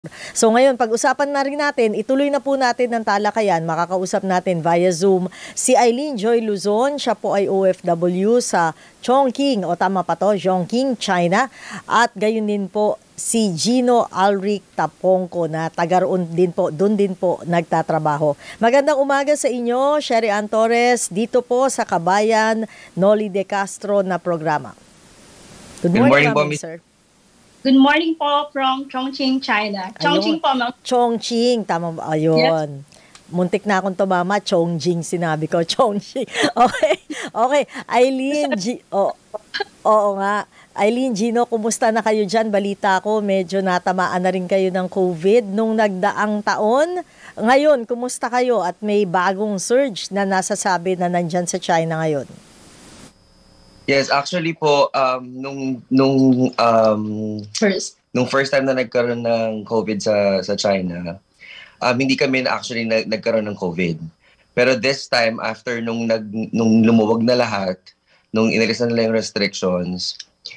So ngayon, pag-usapan na rin natin, ituloy na po natin ng talakayan. Makakausap natin via Zoom si Eileen Joy Luzon. Siya po ay OFW sa Chongqing, o tama pa to, Chongqing, China. At gayon din po si Gino Alric Tapongco na taga-roon din po, doon din po nagtatrabaho. Magandang umaga sa inyo, Sherry Ann Torres, dito po sa Kabayan Noli De Castro na programa. Good morning po, sir. Good morning po from Chongqing, China. Chongqing po, ma'am. Chongqing, tama ba? Ayun. Yes. Muntik na akong tumama, Chongqing sinabi ko, Chongqing. Okay, okay. Eileen, oo nga. Eileen, Gino, kumusta na kayo dyan? Balita ko, medyo natamaan na rin kayo ng COVID nung nagdaang taon. Ngayon, kumusta kayo? At may bagong surge na nasasabi na nandyan sa China ngayon. Yes, actually po, nung first time na nagkaroon ng COVID sa China, hindi kami actually nagkaroon ng COVID. Pero this time, after nung lumuwag na lahat, nung inalis na nila yung restrictions,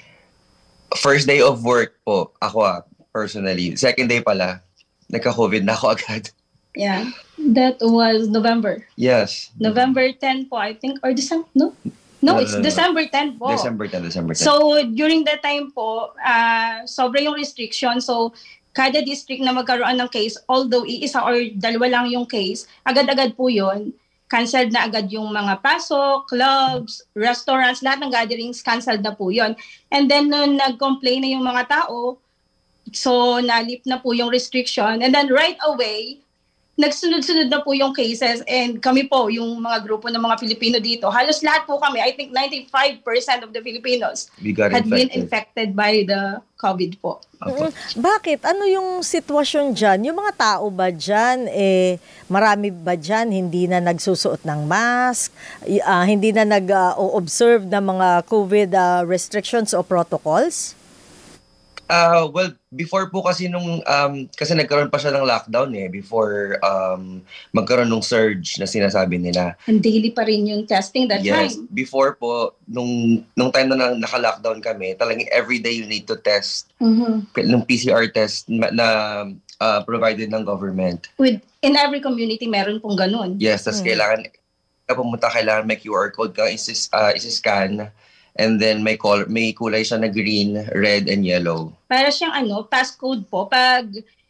first day of work po, ako personally, second day pala, nagka-COVID na ako agad. Yeah, that was November. Yes. November 10 po, I think, or December, no? No, it's December 10 po. December 10. So, during that time po, sobra yung restriction. So, kada district na magkaroon ng case, although iisa or dalawa lang yung case, agad-agad po yun. Canceled na agad yung mga pasok, clubs, restaurants, lahat ng gatherings, canceled na po yun. And then, nung nag-complain na yung mga tao, so, nalip na po yung restriction. And then, right away, nagsunod-sunod na po yung cases, and kami po, yung mga grupo ng mga Pilipino dito, halos lahat po kami, I think 95% of the Filipinos had been infected by the COVID po. Bakit? Ano yung sitwasyon dyan? Yung mga tao ba dyan, marami ba dyan hindi na nagsusuot ng mask, hindi na nag-observe ng mga COVID restrictions o protocols? Well, before po kasi kasi nagkaroon pa siya ng lockdown before magkaroon ng surge na sinasabi nila. And daily pa rin yung testing that time. Yes, before po, nung time na naka-lockdown kami, talagang everyday you need to test. Nung PCR test na provided ng government. In every community, meron pong ganun. Yes, tas kailangan may QR code ka, isi-scan. And then may kulay siya na green, red, and yellow. Para siyang passcode po. Pag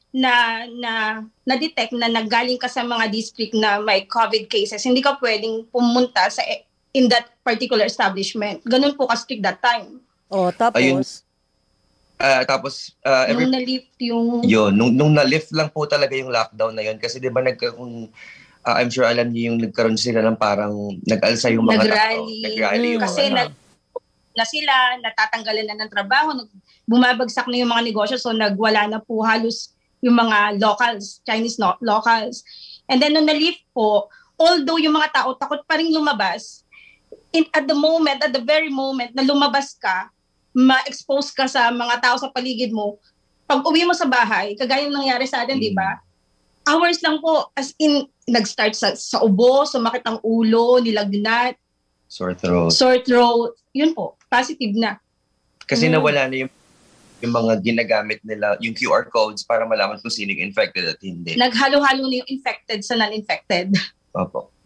na-detect na naggaling ka sa mga district na may COVID cases, hindi ka pwedeng pumunta in that particular establishment. Ganun po ka-strict that time. Oh, tapos? Ayun. Nung na-lift yung... Yun, nung na-lift lang po talaga yung lockdown na yun. Kasi di ba I'm sure alam niyo yung nagkaroon sila ng parang nag-alsa yung mga tao. Nag-rally. Kasi na sila, natatanggalan na ng trabaho, bumabagsak na yung mga negosyo, so nagwala na po halos yung mga locals, Chinese locals. And then nung na-lift po, although yung mga tao takot pa rin lumabas, at the very moment na lumabas ka, ma-expose ka sa mga tao sa paligid mo, pag uwi mo sa bahay, kagaya yung nangyari sa atin, di ba? Hours lang po, as in, nag-start sa ubo, sumakit ang ulo, nilagnat, sore throat. Yun po, positive na. Mm. Kasi nawala na yung mga ginagamit nila, yung QR codes para malaman kung sino yung infected at hindi. Naghalo-halo na yung infected sa non-infected. Opo.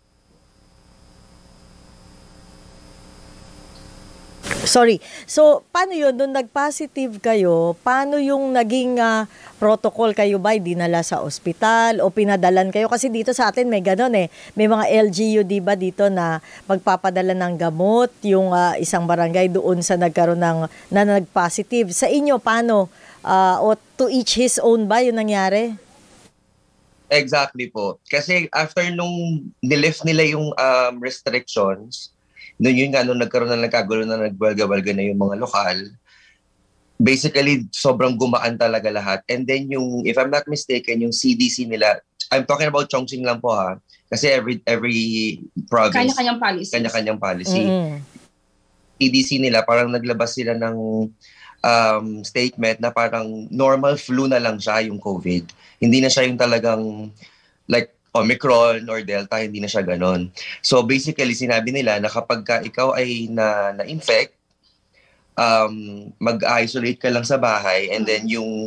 Sorry. So, paano yun? Nung nag-positive kayo, paano yung naging protocol kayo ba? Dinala sa ospital o pinadalan kayo? Kasi dito sa atin may ganun May mga LGU, di ba, dito na magpapadala ng gamot yung isang barangay doon sa nagkaroon na nag-positive. Sa inyo, paano? O to each his own ba yung nangyari? Exactly po. Kasi after nung nilift nila yung restrictions, nung nagkaroon na nagkagulo na nagbalga-balga na yung mga lokal, basically, sobrang gumaan talaga lahat. And then if I'm not mistaken, yung CDC nila, I'm talking about Chongqing lang po kasi every province, kanya-kanyang policy. CDC nila, parang naglabas sila ng statement na parang normal flu na lang siya yung COVID. Hindi na siya yung talagang like Omicron or Delta, hindi na siya ganon. So basically, sinabi nila na kapag ikaw ay na-infect, mag-isolate ka lang sa bahay and then yung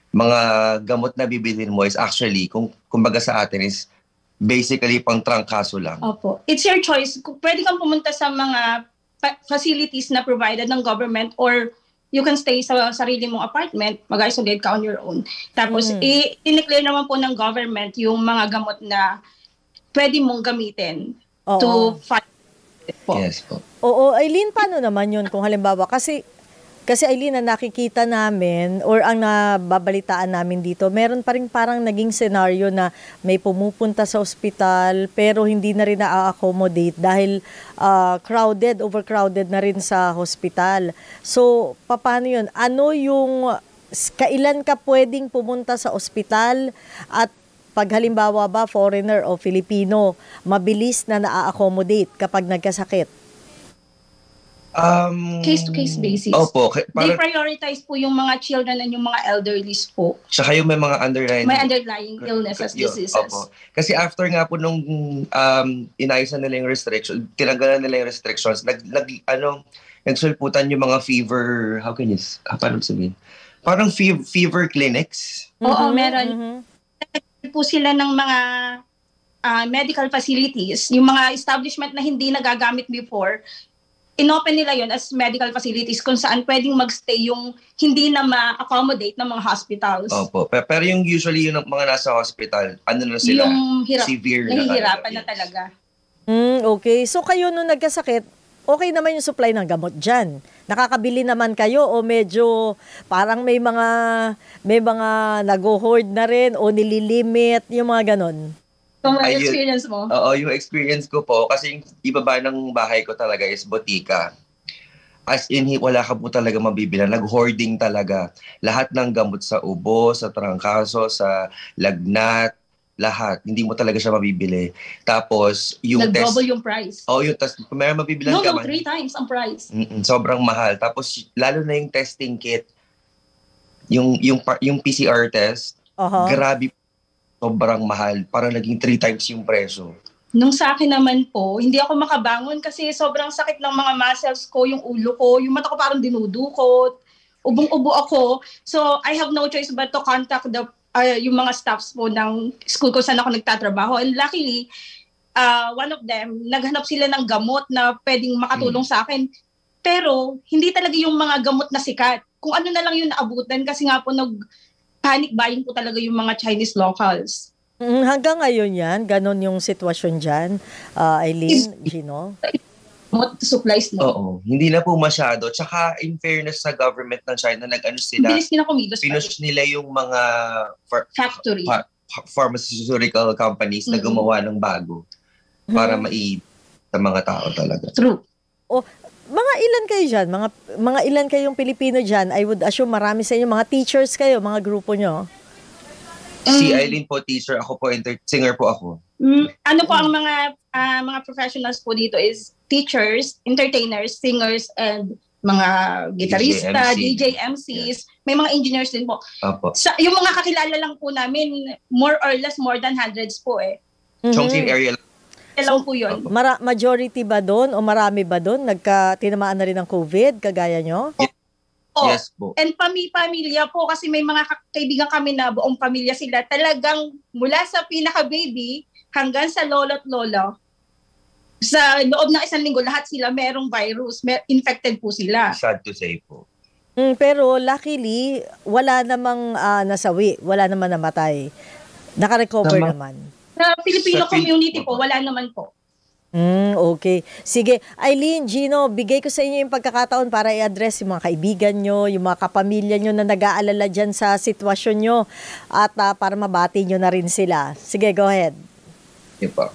mga gamot na bibilhin mo is actually, kumbaga sa atin is basically pang trangkaso lang. Opo. It's your choice. Pwede kang pumunta sa mga facilities na provided ng government or you can stay sa sarili mong apartment, mag-isolate ka on your own. Tapos, i-declare naman po ng government yung mga gamot na pwede mong gamitin to fight po. Yes po. Oo, Eileen, paano naman yun kung halimbawa, kasi Eileen, na nakikita namin or ang nababalitaan namin dito, meron pa rin parang naging senaryo na may pumupunta sa ospital pero hindi na rin na-accommodate dahil overcrowded na rin sa hospital. So, paano yun? Ano yung, kailan ka pwedeng pumunta sa ospital at pag halimbawa ba foreigner o Filipino, mabilis na na-accommodate kapag nagkasakit? Case-to-case basis. Opo. They prioritize po yung mga children and yung mga elderlies po. Tsaka yung may mga underlying illnesses, diseases. Opo. Kasi after nga po nung inayos na nila yung restriction, tinanggalan nila yung restrictions, nagsulputan yung mga fever, paano sabihin? Parang fever clinics. Oo, meron. Po sila ng mga medical facilities, yung mga establishment na hindi nagagamit before, inopen nila yon as medical facilities kung saan pwedeng magstay yung hindi na ma-accommodate ng mga hospitals. Opo. Pero yung usually yung mga nasa hospital, ano na sila? Yung severe na nahihirapan na talaga. Okay. So kayo nung nagkasakit, okay naman yung supply ng gamot dyan. Nakakabili naman kayo o medyo parang may mga nag-hoard na rin o nililimit, yung mga ganon? Kung experience mo? Oo, yung experience ko po, kasi yung ibaba ng bahay ko talaga is botika. As in, wala ka po talaga mabibilan. Nag-hoarding talaga. Lahat ng gamot sa ubo, sa trangkaso, sa lagnat, lahat. Hindi mo talaga siya mabibili. Tapos, yung nag-double yung price. yung test, kung meron mabibilan ka man. 3 times ang price. Sobrang mahal. Tapos, lalo na yung testing kit, yung PCR test, grabe, sobrang mahal. Parang naging 3 times yung presyo. Nung sa akin naman po, hindi ako makabangon kasi sobrang sakit ng mga muscles ko, yung ulo ko, yung mata ko parang dinudukot, ubong-ubo ako. So, I have no choice but to contact yung mga staffs po ng school ko saan ako nagtatrabaho. And luckily, one of them, naghanap sila ng gamot na pwedeng makatulong sa akin. Pero, hindi talaga yung mga gamot na sikat. Kung ano na lang yung naabutan kasi nga po panic buying po talaga yung mga Chinese locals. Hanggang ngayon yan, ganon yung sitwasyon dyan, Eileen, Gino? Supplies na. Oo, hindi na po masyado. Tsaka in fairness sa government ng China, bilis nila kumilos. Pinush nila yung mga factory. Pharmaceutical companies na gumawa ng bago para sa mga tao talaga. True. Mga ilan kayo dyan? Mga ilan kayong Pilipino dyan? I would assume marami sa inyo. Mga teachers kayo, mga grupo nyo? Si Eileen po, teacher. Ako po, singer po ako. Ano po ang mga professionals po dito is teachers, entertainers, singers, and mga gitarista, DJ, MCs. May mga engineers din po. Opo. Yung mga kakilala lang po namin, more or less, more than hundreds po eh. Chongqing area lang. So, po yun. Majority ba doon o marami ba doon? Tinamaan na rin ng COVID, kagaya nyo? Yes po. And pamilya po kasi may mga kaibigan kami na buong pamilya sila. Talagang mula sa pinaka-baby hanggang sa lolo't lolo. Sa loob ng 1 linggo, lahat sila merong virus. Infected po sila. Sad to say po. Pero luckily, wala namang nasawi. Wala naman namatay. Naka-recover naman. Sa Filipino community po, wala naman po. Okay. Sige. Eileen, Gino, bigay ko sa inyo yung pagkakataon para i-address yung mga kaibigan nyo, yung mga kapamilya nyo na nag-aalala dyan sa sitwasyon nyo at para mabati nyo na rin sila. Sige, go ahead. Yun po.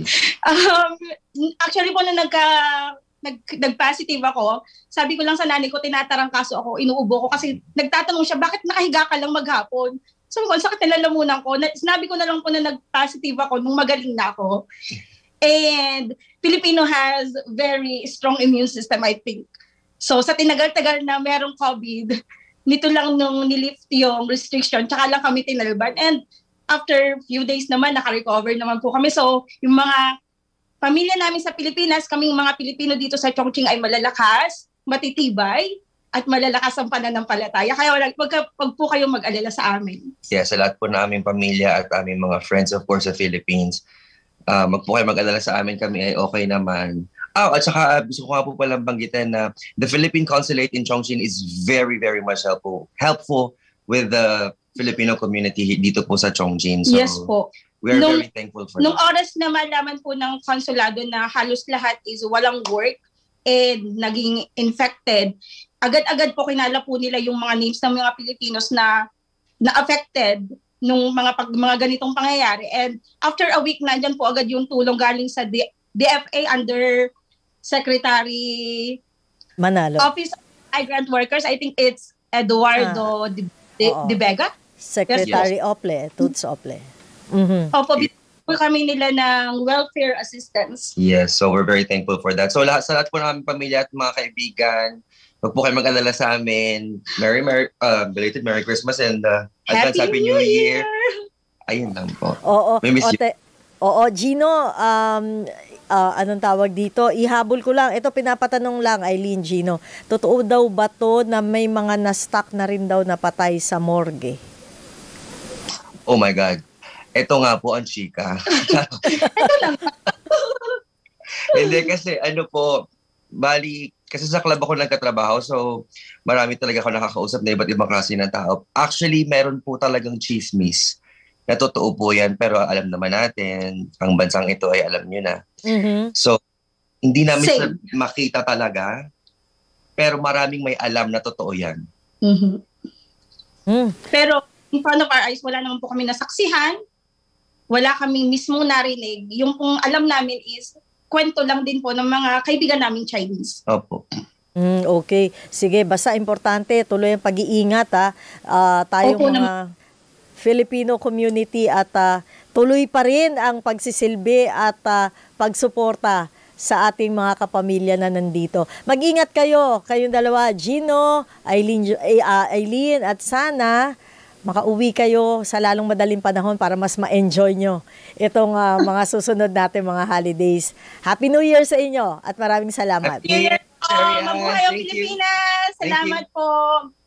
Actually po, na nag-positive ako, sabi ko lang sa nanay ko, tinatarangkaso ako, inuubo ko kasi nagtatanong siya, bakit nakahiga ka lang maghapon? So, ang sakit na lalamunan ko. Sinabi ko na lang po na nag-positive ako nung magaling na ako. And Filipino has very strong immune system, I think. So, sa tinagal-tagal na merong COVID, nito lang nung nilift yung restriction, tsaka lang kami tinalban. And after few days naman, naka-recover naman po kami. So, yung mga pamilya namin sa Pilipinas, kaming mga Pilipino dito sa Chongqing ay malalakas, matitibay, at malalakas ang pananampalataya. Kaya wag po kayong mag-alala sa amin. Yeah, sa lahat po na aming pamilya at aming mga friends, of course, sa Philippines, wag po kayo mag-alala sa amin, kami ay okay naman. At saka gusto ko nga po palang banggitin na the Philippine Consulate in Chongqing is very, very much helpful with the Filipino community dito po sa Chongqing. So, Yes po. we are very thankful for Nung that. oras na malaman po ng konsulado na halos lahat is walang work and naging infected, agad-agad po kinala po nila yung mga names ng mga Pilipinos na affected nung mga ganitong pangyayari. And after a week, nandyan po agad yung tulong galing sa DFA under Secretary Manalo. Office of Migrant Workers. I think it's Eduardo De Vega. Secretary Ople, Toots Ople. Mhm. Opo, po kami nila ng welfare assistance. Yes, so we're very thankful for that. So sa lahat po ng aming pamilya at mga kaibigan, wag po kayo mag-alala sa amin. Belated Merry Christmas and advance Happy New Year. Ayun lang po. Oo. We miss you. Oo, Gino, anong tawag dito? Ihabol ko lang. Ito pinapatanong lang, Eileen, Gino. Totoo daw ba to na may mga na-stuck na rin daw na patay sa morgue? Oh my God. Ito nga po ang chika. Hindi kasi kasi sa club ako nagkatrabaho, so marami talaga ako nakakausap na iba't ibang klase ng tao. Actually, meron po talagang chismis. Na totoo po yan, pero alam naman natin, ang bansang ito ay alam nyo na. Mhm. So, hindi namin sila makita talaga, pero maraming may alam na totoo yan. Mm-hmm. Mm. Pero in front of our eyes, wala naman po kami nasaksihan. Wala kaming mismo narinig. Yung pong alam namin is kwento lang din po ng mga kaibigan namin Chinese. Opo. Okay. Sige, basta importante, tuloy ang pag-iingat tayong Opo, mga Filipino community at tuloy pa rin ang pagsisilbi at pagsuporta sa ating mga kapamilya na nandito. Mag-ingat kayo, kayong dalawa, Gino, Eileen, at sana makauwi kayo sa lalong madaling panahon para mas ma-enjoy nyo itong mga susunod natin mga holidays. Happy New Year sa inyo at maraming salamat. Happy New Year! Mabuhay ang Pilipinas! Salamat po!